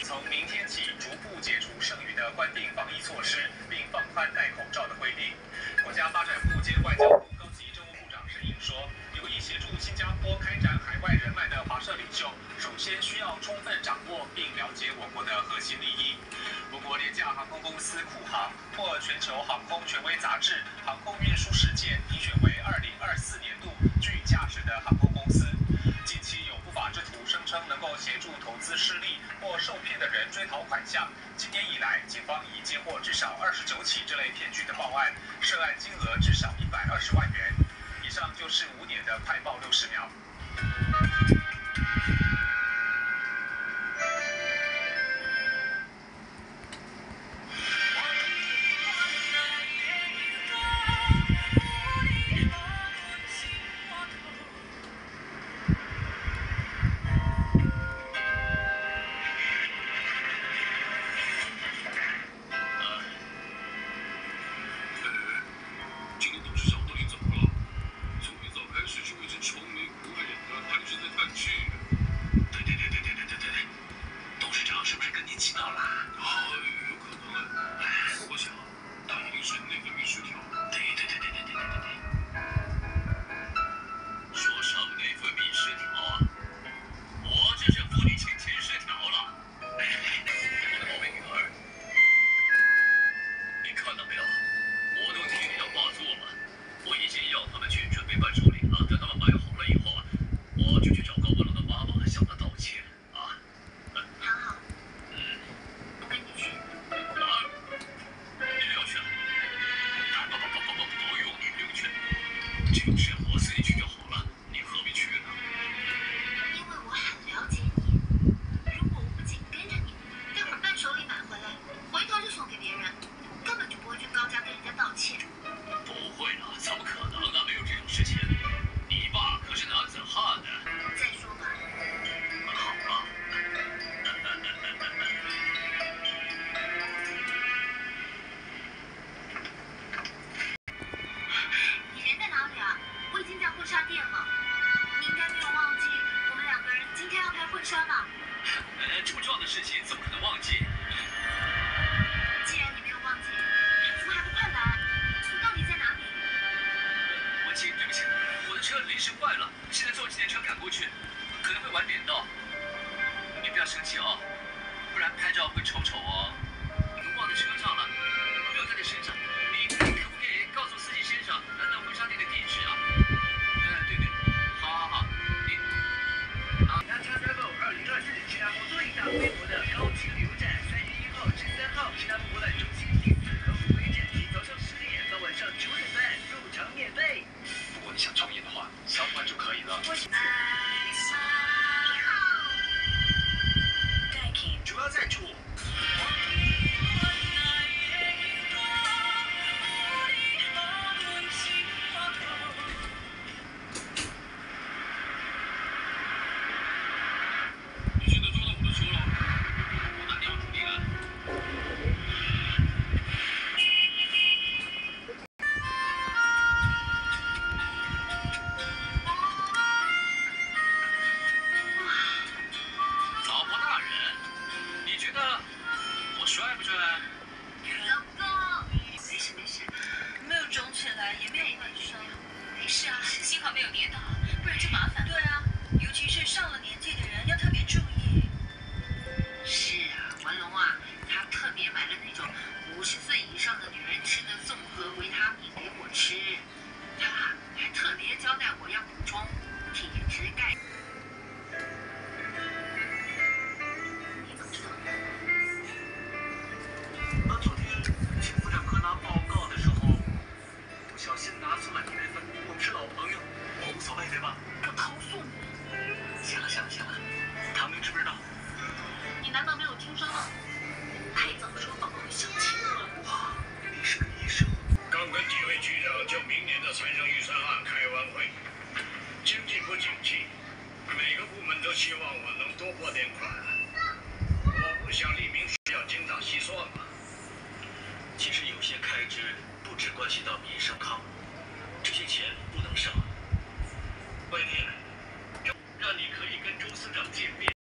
从明天起逐步解除剩余的官定防疫措施，并放宽戴口罩的规定。国家发展部兼外交部高级政务部长沈颖说，有意协助新加坡开展海外人脉的华社领袖，首先需要充分掌握并了解我国的核心利益。我国廉价航空公司虎航获全球航空权威杂志《航空运输世界》评选为2024年度具价值的航空公司。近期有不法之徒声称能够协助投资失利或受骗的人追讨款项。今年以来，警方已接获至少29起这类骗局的报案，涉案金额至少120万元。以上就是5点的快报60秒。这么重要的事情怎么可能忘记？ 既然你没有忘记，怎么还不快来？你到底在哪里？ 文琪，对不起，我的车临时坏了，现在坐纪念车赶过去，可能会晚点到。你不要生气哦，不然拍照会丑丑哦。你都忘在车上了，没有带在身上。